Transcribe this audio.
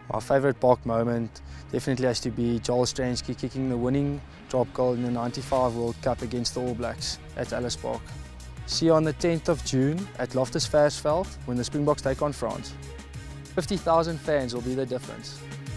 My favourite Bok moment definitely has to be Joel Stransky kicking the winning drop goal in the '95 World Cup against the All Blacks at Ellis Park. See you on the 10th of June at Loftus Versfeld when the Springboks take on France. 50,000 fans will be the difference.